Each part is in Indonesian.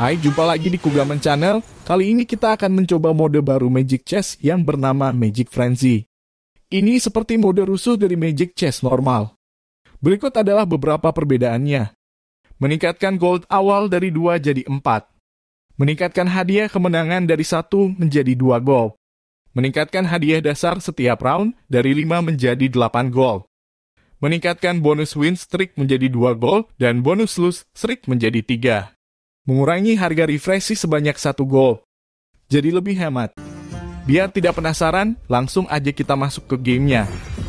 Hai, jumpa lagi di Kugaman Channel. Kali ini kita akan mencoba mode baru Magic Chess yang bernama Magic Frenzy. Ini seperti mode rusuh dari Magic Chess normal. Berikut adalah beberapa perbedaannya. Meningkatkan gold awal dari 2 jadi 4. Meningkatkan hadiah kemenangan dari 1 menjadi 2 gold. Meningkatkan hadiah dasar setiap round dari 5 menjadi 8 gold. Meningkatkan bonus win streak menjadi 2 gold dan bonus lose streak menjadi 3. Mengurangi harga refresh sebanyak 1 gold. Jadi lebih hemat. Biar tidak penasaran, langsung aja kita masuk ke gamenya.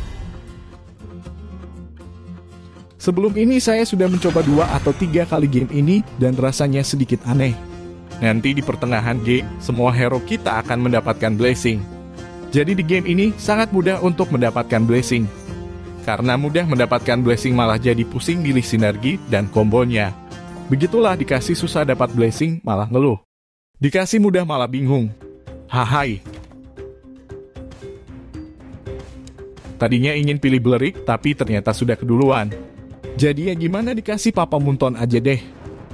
Sebelum ini saya sudah mencoba 2 atau 3 kali game ini dan rasanya sedikit aneh. Nanti di pertengahan game, semua hero kita akan mendapatkan blessing. Jadi di game ini sangat mudah untuk mendapatkan blessing. Karena mudah mendapatkan blessing malah jadi pusing milih sinergi dan kombonya. Begitulah dikasih susah dapat blessing malah ngeluh. Dikasih mudah malah bingung. Hahai. Tadinya ingin pilih Blerick tapi ternyata sudah keduluan. Jadi ya gimana dikasih Papa Munton aja deh.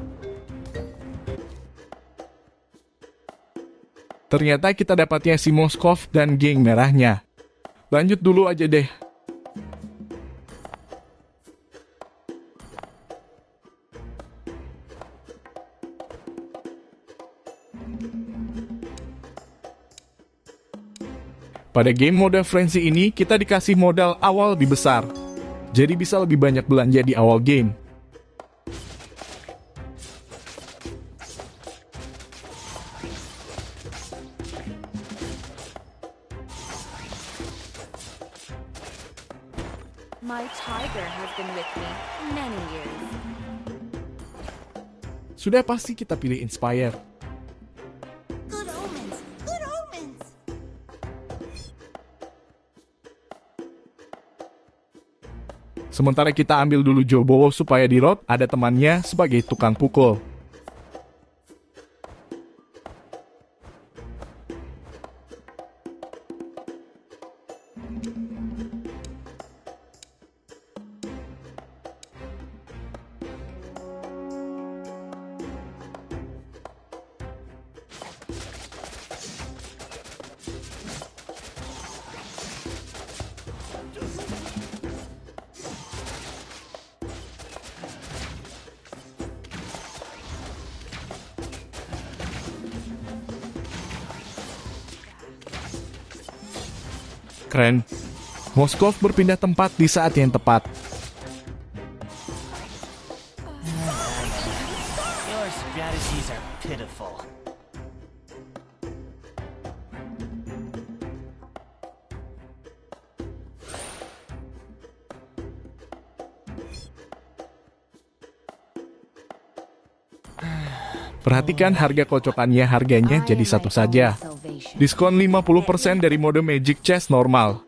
Ternyata kita dapatnya si Moskov dan geng merahnya. Lanjut dulu aja deh. Pada game mode Frenzy ini, kita dikasih modal awal lebih besar. Jadi bisa lebih banyak belanja di awal game. My tiger has been with me many years. Sudah pasti kita pilih Inspire. Sementara kita ambil dulu Jobowo supaya di road ada temannya sebagai tukang pukul. Keren. Moskov berpindah tempat di saat yang tepat. Your strategies are pitiful. Perhatikan harga kocokannya, harganya jadi satu saja. Diskon 50% dari mode Magic Chess normal.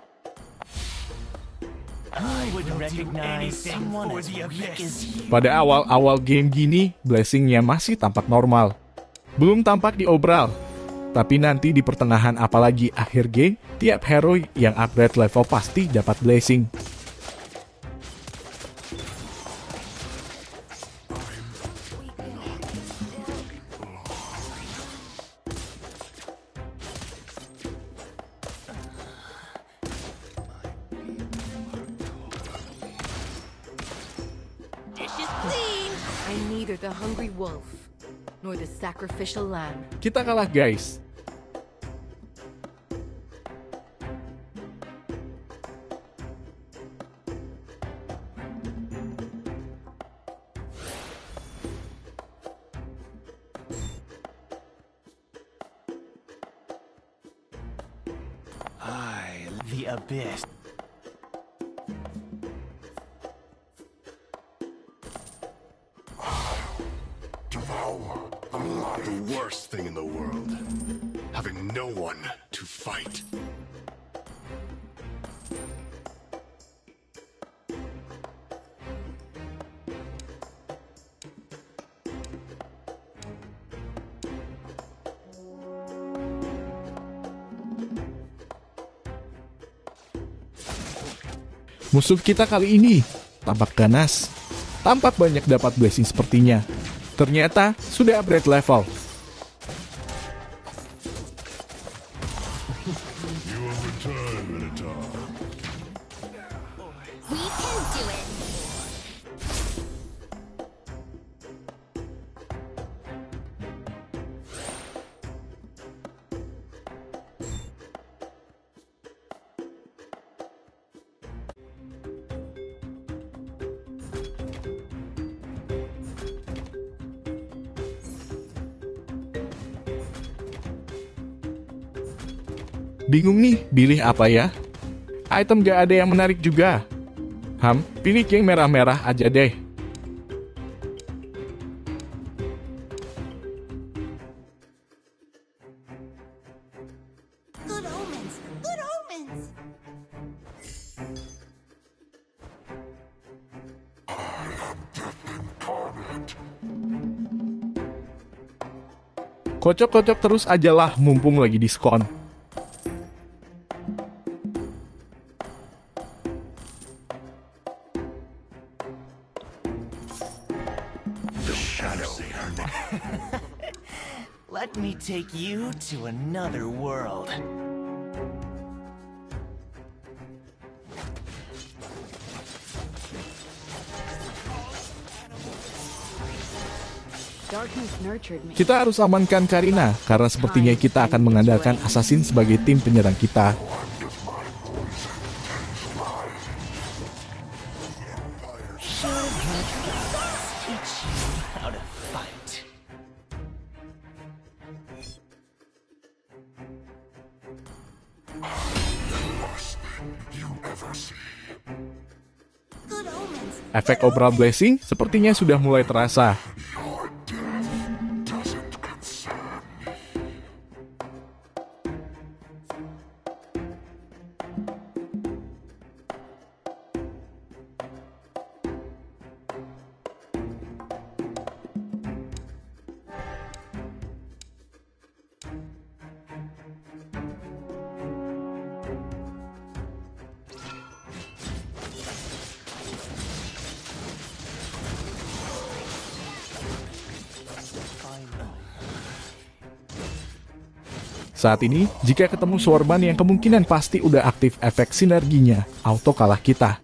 Pada awal-awal game gini, blessingnya masih tampak normal. Belum tampak diobral. Tapi nanti di pertengahan apalagi akhir game, tiap hero yang upgrade level pasti dapat blessing. I'm neither the hungry wolf nor the sacrificial lamb. Kita kalah, guys. The abyss. The worst thing in the world. Having no one to fight. Musuh kita kali ini tampak ganas. Tampak banyak dapat blessing sepertinya. Ternyata sudah upgrade level. You over time, Minotaur. We can do it. Bingung nih, pilih apa ya? Item gak ada yang menarik juga. Pilih yang merah-merah aja deh. Good omens. Good omens. Kocok-kocok terus ajalah mumpung lagi diskon. Let me take you to another world. Darkness nurtured me. Kita harus amankan Karina, karena sepertinya kita akan mengandalkan assassin sebagai tim penyerang kita. Teach you how to fight. Good omens. Efek Obral Blessing sepertinya sudah mulai terasa. Saat ini, jika ketemu Swordsman yang kemungkinan pasti udah aktif efek sinerginya, auto kalah kita.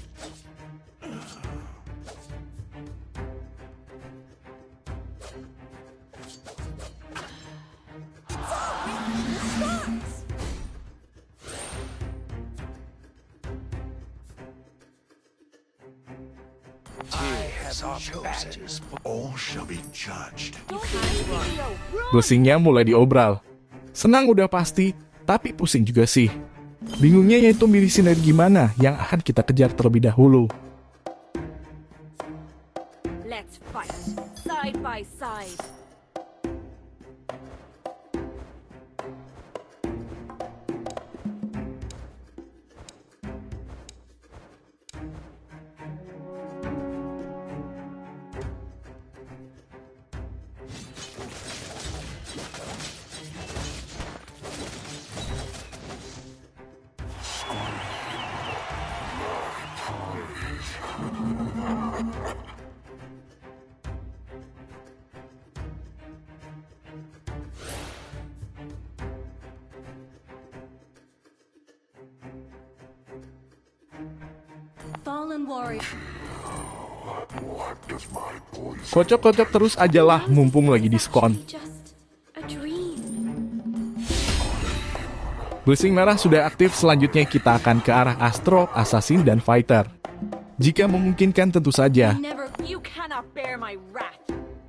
All shall be judged. Blessingnya mulai diobral. Senang udah pasti, tapi pusing juga sih. Bingungnya yaitu milih sinergi mana yang akan kita kejar terlebih dahulu. Let's fight side by side. Fallen warrior. Kocok-kocok terus ajalah mumpung lagi diskon. Just a dream. Blessing merah sudah aktif, selanjutnya kita akan ke arah Astro, Assassin, dan Fighter. Jika memungkinkan tentu saja. You cannot bear my wrath.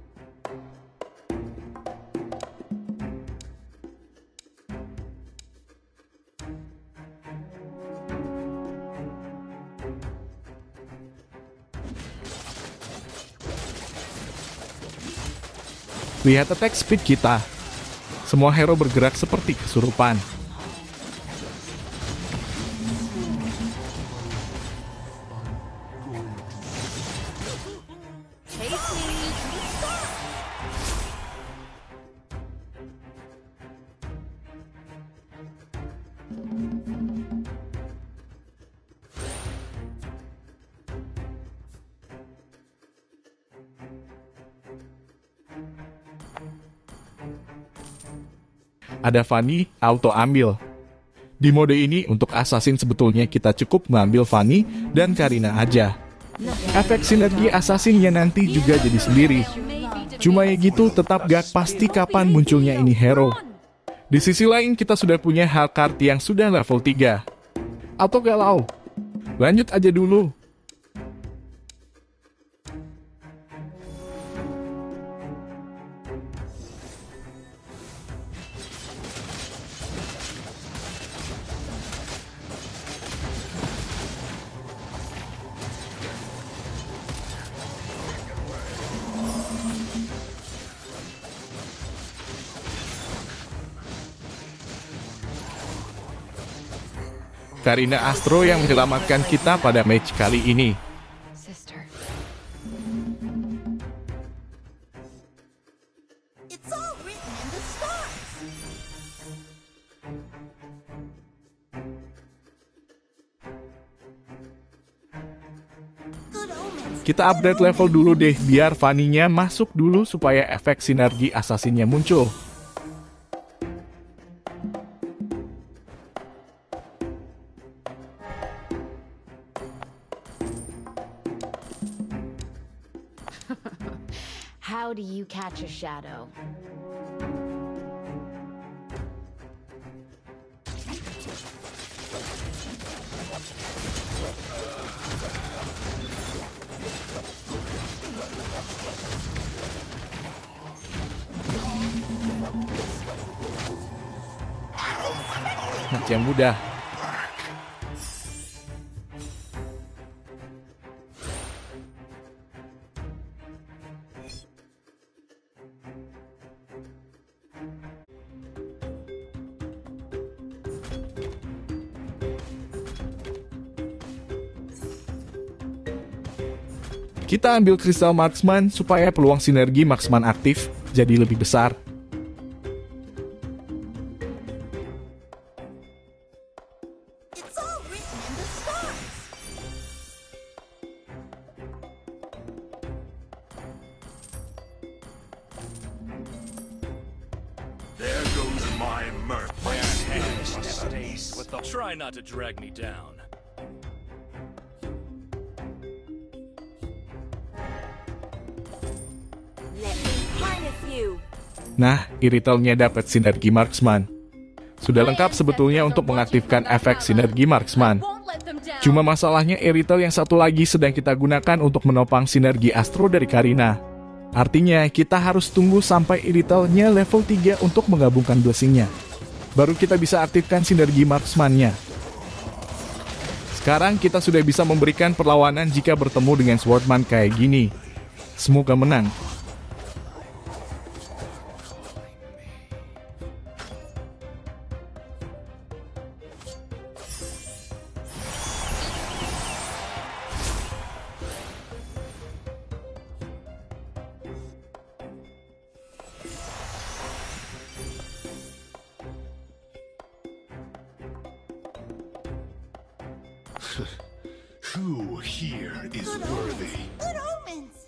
Lihat attack speed kita. Semua hero bergerak seperti kesurupan. ada Fanny auto ambil. Di mode ini untuk assassin sebetulnya kita cukup mengambil Fanny dan Karina aja. Efek sinergi assassinnya nanti juga jadi sendiri. Cuma ya gitu tetap gak pasti kapan munculnya ini hero. Di sisi lain kita sudah punya Hellcard yang sudah level 3. Atau galau? Lanjut aja dulu. Karina Astro yang menyelamatkan kita pada match kali ini. Sister. It's all written in the stars. Good omens. Kita update level dulu deh biar Fanny-nya masuk dulu supaya efek sinergi assassinnya muncul. How do you catch a shadow? Macam mudah. Kita ambil kristal marksman supaya peluang sinergi marksman aktif jadi lebih besar. It's all written in the stars. There goes my mirth. Try not to drag me down. Let me harness you. Nah, Iritelnya dapat sinergi marksman. Sudah lengkap sebetulnya untuk mengaktifkan efek sinergi marksman. Won't let them down. Cuma masalahnya Iritel yang satu lagi sedang kita gunakan untuk menopang sinergi Astro dari Karina. Artinya kita harus tunggu sampai Iritelnya level 3 untuk menggabungkan blessingnya. Baru kita bisa aktifkan sinergi marksmannya. Sekarang kita sudah bisa memberikan perlawanan jika bertemu dengan Swordman kayak gini. Semoga menang. Who here is Good worthy? omens. Good omens.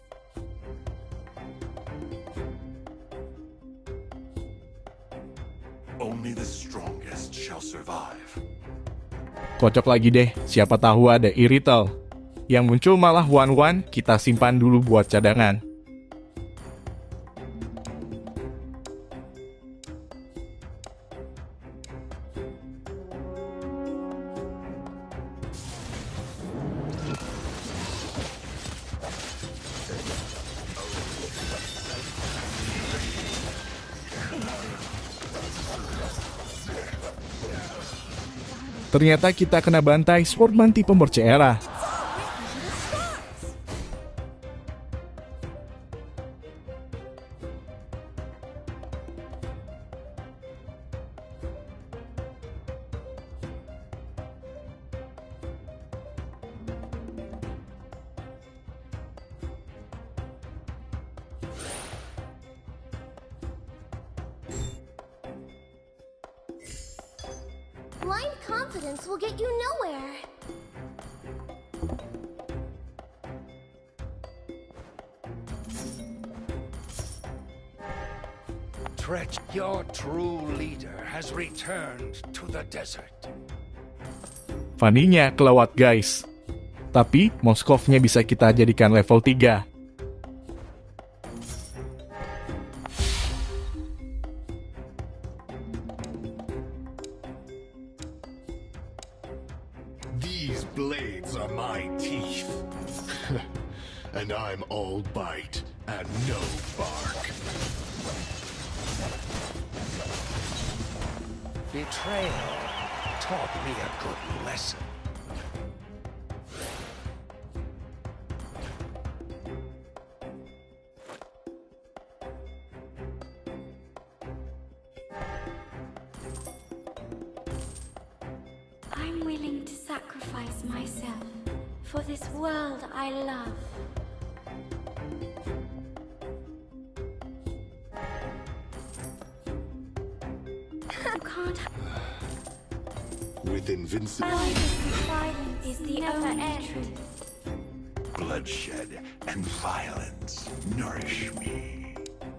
Only the strongest shall survive. Kocok lagi deh, siapa tahu ada Iritel. Yang muncul malah one-one, kita simpan dulu buat cadangan. Ternyata kita kena bantai Swordman tipe Merceera. Blind confidence will get you nowhere. treachery. Your true leader has returned to the desert. Fanny-nya kelewat guys. Tapi Moskov-nya bisa kita jadikan level 3. These blades are my teeth. And I'm all bite and no bark. Betrayal taught me a good lesson. I'm willing to sacrifice myself for this world I love. You can't. With invincible Violence is the only truth. Bloodshed and violence nourish me.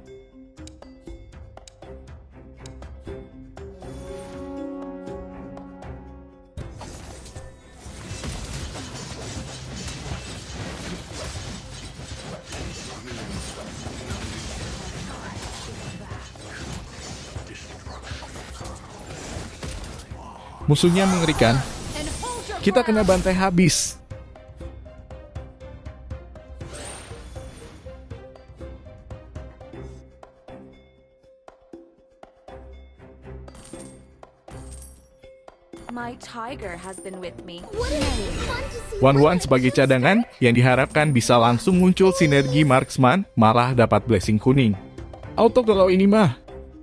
Musuhnya mengerikan. Kita kena bantai habis. My tiger has been with me. Wan sebagai cadangan yang diharapkan bisa langsung muncul sinergi marksman, malah dapat blessing kuning. Auto kalau ini mah.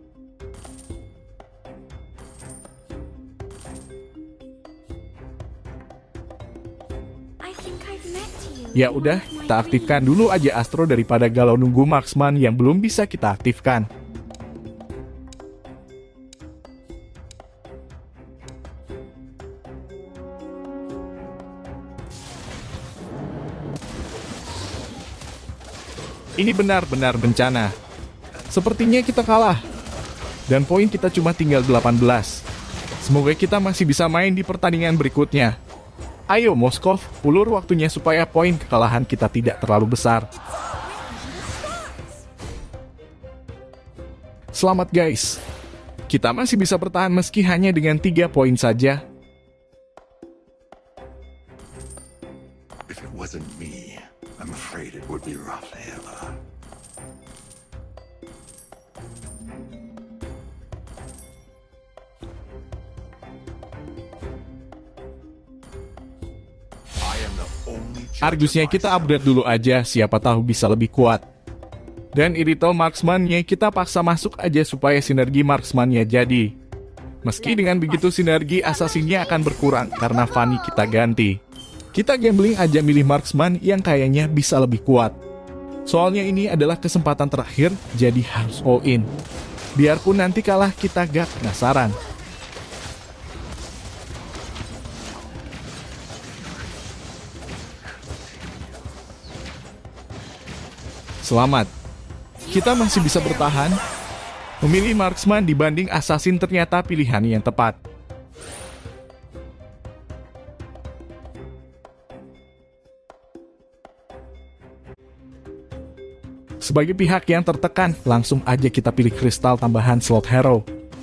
I think I've met you. Ya udah, kita aktifkan dulu aja Astro daripada galau nunggu marksman yang belum bisa kita aktifkan. Ini benar-benar bencana. Sepertinya kita kalah. Dan poin kita cuma tinggal 18. Semoga kita masih bisa main di pertandingan berikutnya. Ayo Moskov, ulur waktunya supaya poin kekalahan kita tidak terlalu besar. Selamat guys. Kita masih bisa bertahan meski hanya dengan 3 poin saja. If it wasn't me, I'm afraid it would be Rafaela. Argusnya kita upgrade dulu aja, siapa tahu bisa lebih kuat. Dan Irithel Marksman-nya kita paksa masuk aja supaya sinergi Marksman-nya jadi. Meski dengan begitu sinergi Assassin-nya akan berkurang karena Fanny kita ganti. Kita gambling aja milih Marksman yang kayaknya bisa lebih kuat. Soalnya ini adalah kesempatan terakhir, jadi harus all in. Biarpun nanti kalah kita gak penasaran. Selamat. Kita masih bisa bertahan. Memilih Marksman dibanding Assassin ternyata pilihan yang tepat. Sebagai pihak yang tertekan, langsung aja kita pilih kristal tambahan slot hero.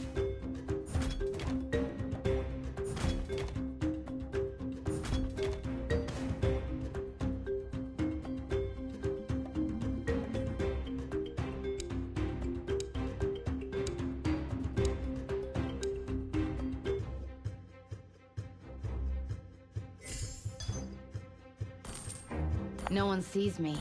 No one sees me.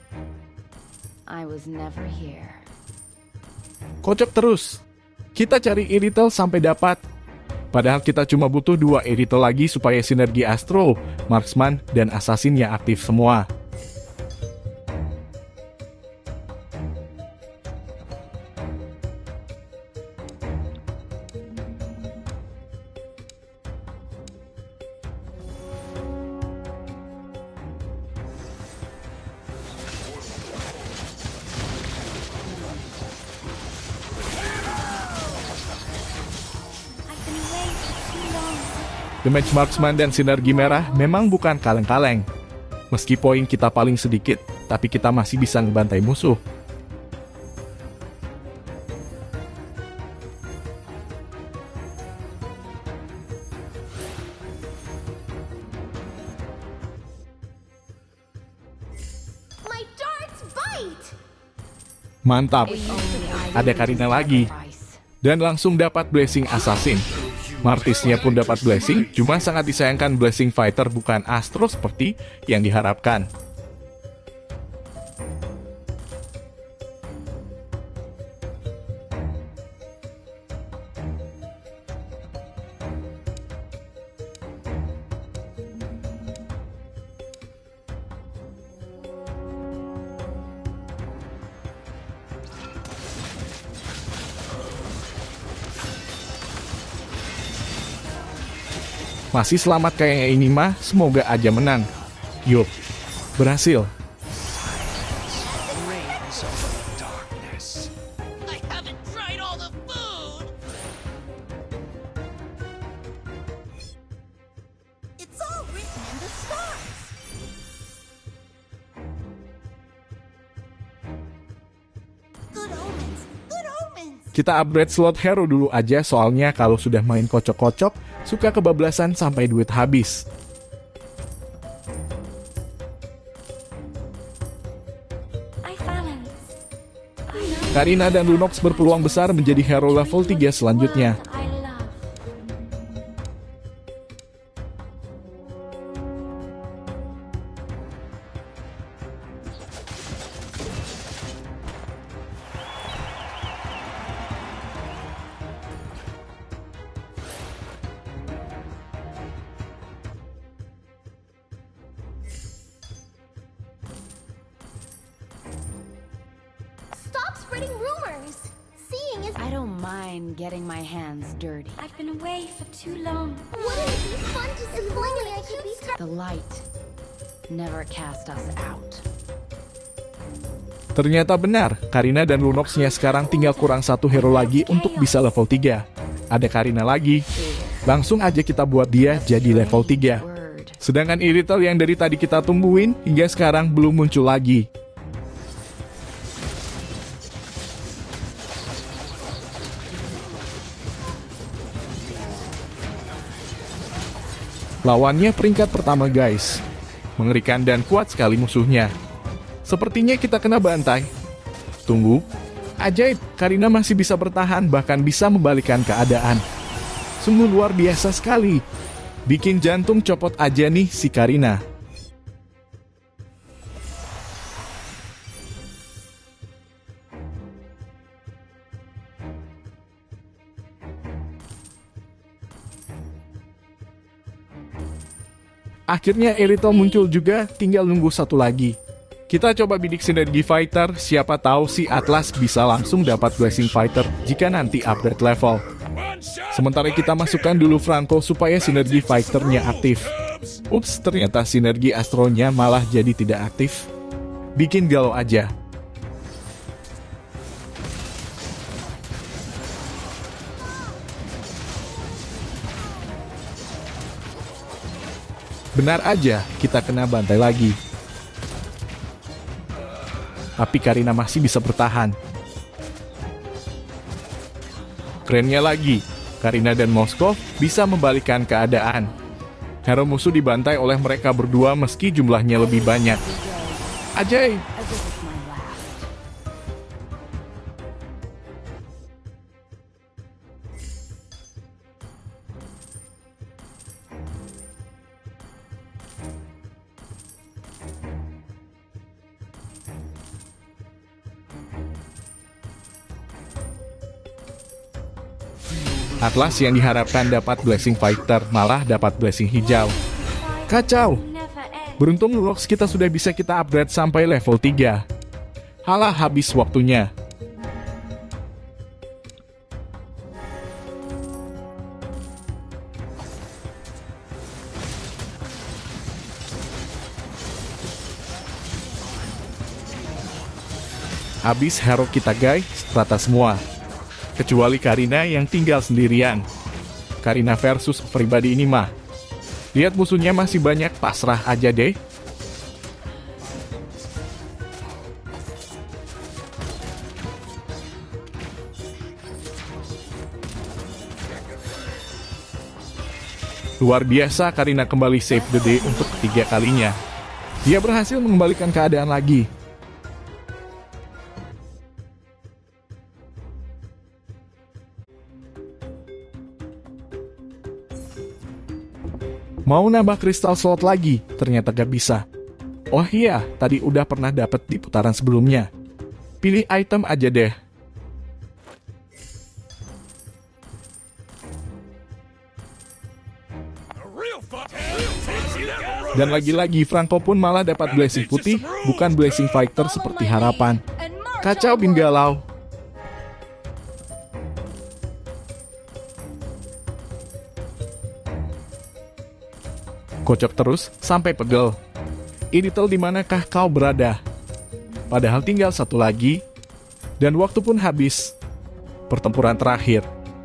I was never here. Kocok terus. Kita cari Irithel sampai dapat. Padahal kita cuma butuh 2 Irithel lagi supaya sinergi Astro, Marksman, dan Assassin yang aktif semua. Damage Marksman dan Sinergi Merah memang bukan kaleng-kaleng. Meski poin kita paling sedikit, tapi kita masih bisa ngebantai musuh. My darts bite! Mantap, ada Karina lagi. Dan langsung dapat Blessing Assassin. Martisnya pun dapat Blessing, cuma sangat disayangkan Blessing Fighter bukan Astro seperti yang diharapkan. Masih selamat kayaknya ini mah, semoga aja menang. Yup, berhasil. Rays of darkness. I haven't tried all the food! It's all written in the stars! Good omens! Good omens! Kita upgrade slot hero dulu aja, soalnya kalau sudah main kocok-kocok, suka kebablasan sampai duit habis. I balance. Karina dan Lunox berpeluang besar menjadi hero level 3 selanjutnya. I love. Stop spreading rumors! Seeing is. I don't mind getting my hands dirty. I've been away for too long. Wouldn't it be fun to see? If only I could be. The light never cast us out. Ternyata benar, Karina dan Lunox-nya sekarang tinggal kurang satu hero lagi untuk bisa level 3. Ada Karina lagi. Langsung aja kita buat dia jadi level 3. Word. Sedangkan Irital yang dari tadi kita tungguin, hingga sekarang belum muncul lagi. Lawannya peringkat pertama guys. Mengerikan dan kuat sekali musuhnya. Sepertinya kita kena bantai. Tunggu. Ajaib, Karina masih bisa bertahan bahkan bisa membalikan keadaan. Sungguh luar biasa sekali. Bikin jantung copot aja nih si Karina. Akhirnya Irital muncul juga, tinggal nunggu satu lagi. Kita coba bidik Sinergi Fighter, siapa tahu si Atlas bisa langsung dapat Blessing Fighter jika nanti upgrade level. Sementara kita masukkan dulu Franco supaya Sinergi Fighter-nya aktif. Ups, ternyata Sinergi Astronya malah jadi tidak aktif. Bikin galau aja. Benar aja, kita kena bantai lagi. Tapi Karina masih bisa bertahan. Kerennya lagi, Karina dan Moskov bisa membalikan keadaan. Hero musuh dibantai oleh mereka berdua meski jumlahnya lebih banyak. Ajaib! As if it's my last. Atlas yang diharapkan dapat Blessing Fighter malah dapat Blessing hijau. Kacau! Never end. Beruntung Lunox kita sudah bisa kita upgrade sampai level 3. Halah, habis waktunya. Habis hero kita guys, rata semua. Kecuali Karina yang tinggal sendirian. Karina versus pribadi ini mah, Lihat musuhnya masih banyak, pasrah aja deh. Luar biasa, Karina kembali save the day untuk ketiga kalinya. Dia berhasil mengembalikan keadaan lagi. Mau nambah kristal slot lagi, ternyata gak bisa. Oh iya, tadi udah pernah dapet di putaran sebelumnya. Pilih item aja deh. Dan lagi-lagi Franco pun malah dapat blessing putih, bukan blessing fighter seperti harapan. Kacau bin galau. Kocok terus sampai pegel. Editel, di manakah kau berada? Padahal tinggal satu lagi, dan waktu pun habis. Pertempuran terakhir.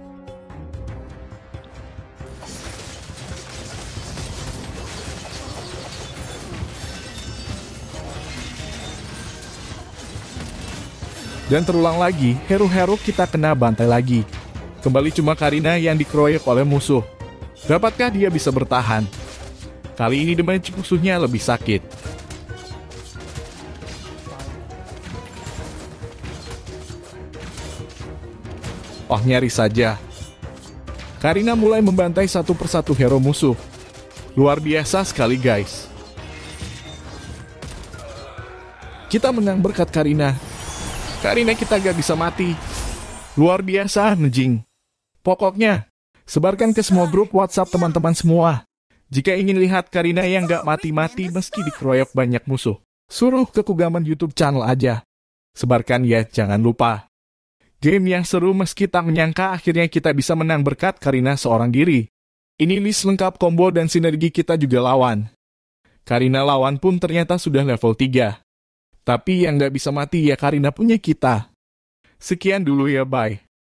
Dan terulang lagi, hero-hero kita kena bantai lagi. Kembali cuma Karina yang dikeroyok oleh musuh. Dapatkah dia bisa bertahan? Kali ini damage musuhnya lebih sakit. Oh, nyaris saja. Karina mulai membantai satu persatu hero musuh. Luar biasa sekali, guys. Kita menang berkat Karina. Karina, kita gak bisa mati. Luar biasa, Nejing. Pokoknya, sebarkan ke semua grup WhatsApp teman-teman semua. Jika ingin lihat Karina yang gak mati-mati meski dikeroyok banyak musuh, suruh ke Kugaman YouTube channel aja. Sebarkan ya, jangan lupa. Game yang seru meski tak menyangka akhirnya kita bisa menang berkat Karina seorang diri. Ini list lengkap combo dan sinergi kita juga lawan. Karina lawan pun ternyata sudah level 3. Tapi yang gak bisa mati ya Karina punya kita. Sekian dulu ya, bye.